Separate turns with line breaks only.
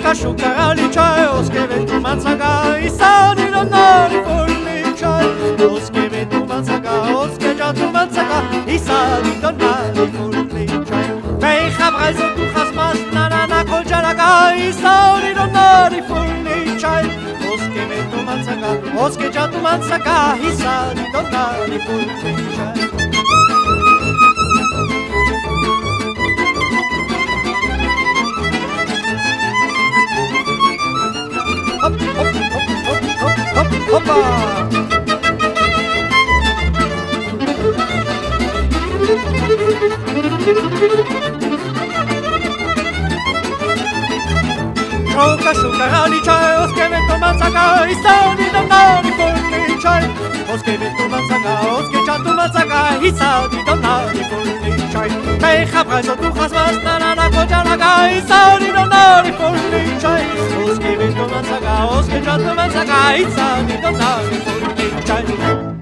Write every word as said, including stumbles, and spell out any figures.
Sciocca sciucca li c'è, o scrive tu mazzaga, i sani non nari Fuli Tschai. O scrive tu mazzaga, o scrive tu mazzaga, i sani non nari Fuli Tschai. Vei chabrai so tu chasmas, na na na kol jalaga, i sani non nari Fuli Tschai. O scrive tu mazzaga, o scrive tu mazzaga, i sani non nari Fuli Tschai. Hoppa! Sciocca sciucca li c'è, o scrivetto mazzaga, i sani non nari Fuli Tschai. O scrivetto mazzaga, o scrivetto mazzaga, i sani non nari Fuli Tschai. Vei chabrai so tu chasmas, na na na kol jalaga, i sani non nari Fuli Tschai. O scrivetto mazzaga, o scrivetto mazzaga, i sani non nari Fuli Tschai.